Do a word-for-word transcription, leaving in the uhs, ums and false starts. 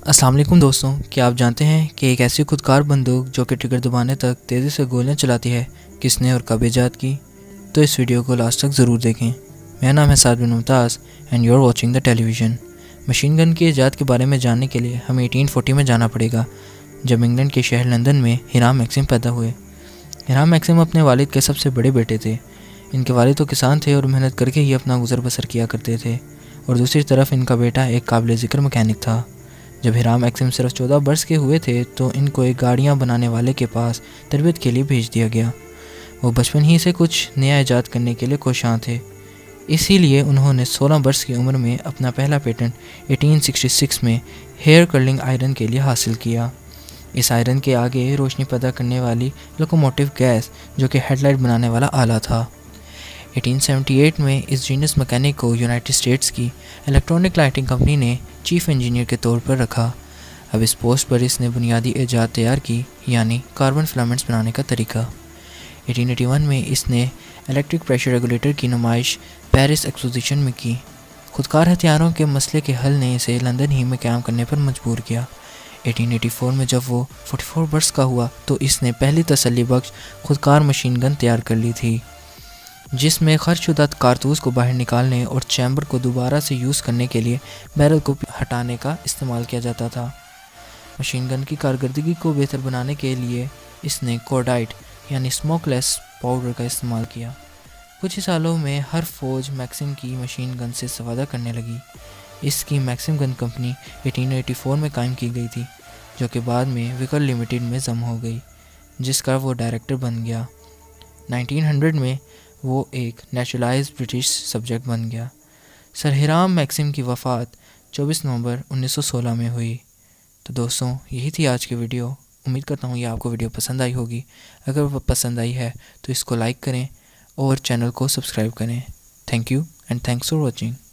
अस्सलाम वालेकुम दोस्तों, क्या आप जानते हैं कि एक ऐसी खुदकार बंदूक जो कि ट्रिगर दबाने तक तेज़ी से गोलियां चलाती है किसने और कब ईजाद की? तो इस वीडियो को लास्ट तक ज़रूर देखें। मेरा नाम है Saad bin Mumtaz and you are watching the television. Machine gun की ईजाद के बारे में जानने के लिए हमें अठारह सौ चालीस में जाना पड़ेगा, जब इंग्लैंड के शहर लंदन में हिराम मैक्सिम पैदा हुए। हिराम मैक्सिम अपने वालिद के सबसे बड़े बेटे थे। इनके वालिद तो किसान थे और मेहनत करके ही अपना गुजर बसर किया करते थे, और दूसरी तरफ इनका बेटा एक काबिल ज़िक्र मैकेनिक था। जब हिराम मैक्सिम सिर्फ चौदह वर्ष के हुए थे तो इनको एक गाड़ियाँ बनाने वाले के पास तरबियत के लिए भेज दिया गया। वो बचपन ही से कुछ नया ईजाद करने के लिए कोशां थे, इसीलिए उन्होंने सोलह वर्ष की उम्र में अपना पहला पेटेंट अठारह सौ छियासठ में हेयर कर्लिंग आयरन के लिए हासिल किया। इस आयरन के आगे रोशनी पैदा करने वाली लोकोमोटिव गैस, जो कि हेडलाइट बनाने वाला आला था। अठारह सौ अठहत्तर में इस जीनियस मैकेनिक को यूनाइटेड स्टेट्स की इलेक्ट्रॉनिक लाइटिंग कंपनी ने चीफ इंजीनियर के तौर पर रखा। अब इस पोस्ट पर इसने बुनियादी ईजाद तैयार की, यानी कार्बन फिलामेंट्स बनाने का तरीका। अठारह सौ इक्यासी में इसने इलेक्ट्रिक प्रेशर रेगुलेटर की नुमाइश पेरिस एक्सपोजिशन में की। खुदकार हथियारों के मसले के हल ने इसे लंदन ही में काम करने पर मजबूर किया। अठारह सौ चौरासी में जब वो चौवालीस वर्ष का हुआ तो इसने पहली तसल्ली बख्श खुदकार मशीन गन तैयार कर ली थी, जिसमें खर्चशुदा कारतूस को बाहर निकालने और चैम्बर को दोबारा से यूज़ करने के लिए बैरल को हटाने का इस्तेमाल किया जाता था। मशीन गन की कारकर्दगी को बेहतर बनाने के लिए इसने कोर्डाइट यानी स्मोकलेस पाउडर का इस्तेमाल किया। कुछ ही सालों में हर फौज मैक्सिम की मशीन गन से इस्तेफादा करने लगी। इसकी मैक्सिम गन कंपनी अठारह सौ चौरासी में कायम की गई थी, जो कि बाद में विकल लिमिटेड में जमा हो गई, जिसका वो डायरेक्टर बन गया। उन्नीस सौ में वो एक नेचुरलाइज्ड ब्रिटिश सब्जेक्ट बन गया। सर हिराम मैक्सिम की वफ़ात चौबीस नवंबर उन्नीस सौ सोलह में हुई। तो दोस्तों, यही थी आज की वीडियो। उम्मीद करता हूँ ये आपको वीडियो पसंद आई होगी। अगर वो पसंद आई है तो इसको लाइक करें और चैनल को सब्सक्राइब करें। Thank you and thanks for watching.